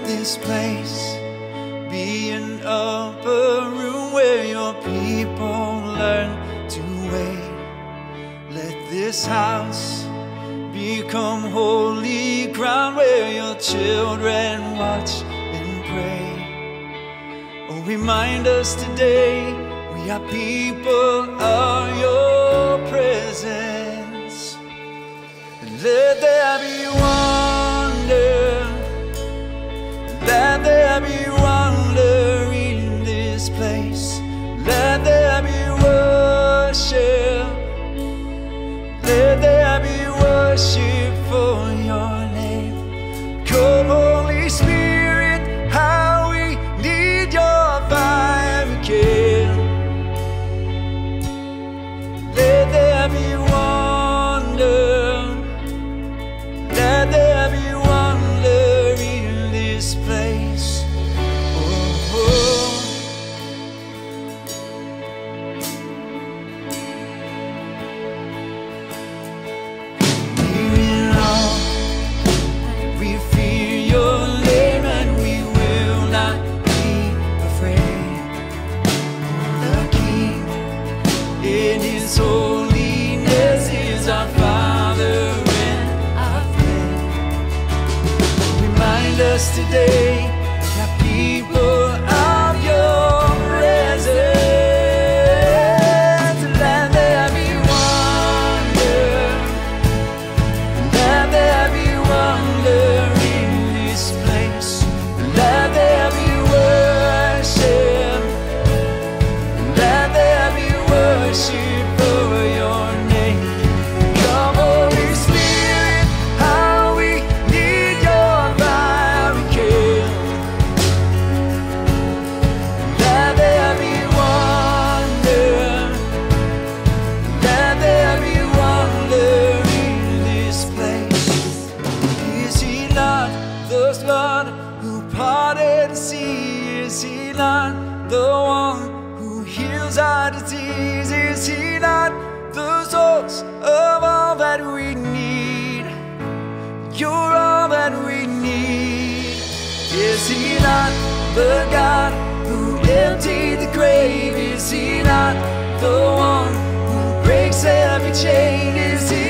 this place be an upper room where your people learn to wait. Let this house become holy ground where your children watch and pray. Oh, remind us today we are people of your presence. And let there be wonder, let there be wonder in this place. Let there be worship, let there be worship for your name. Come Holy Spirit, how we need your fire again. Let there be wonder, let there be wonder in this place. Oh, oh. Here in all, we fear your name and we will not be afraid. The King in his holiness is our Father and our friend. Remind us today that people of your presence. Let there be wonder, let there be wonder in this place. Let there be worship, let there be worship for your name. Come Holy Spirit, how we need your fire again. Let there be wonder, let there be wonder in this place. Is he not the God who parted the sea? Is he not the one who heals our disease? Is he not the source of all that we need? You're all that we need. Is he not the God who emptied the grave? Is he not the one who breaks every chain? Is he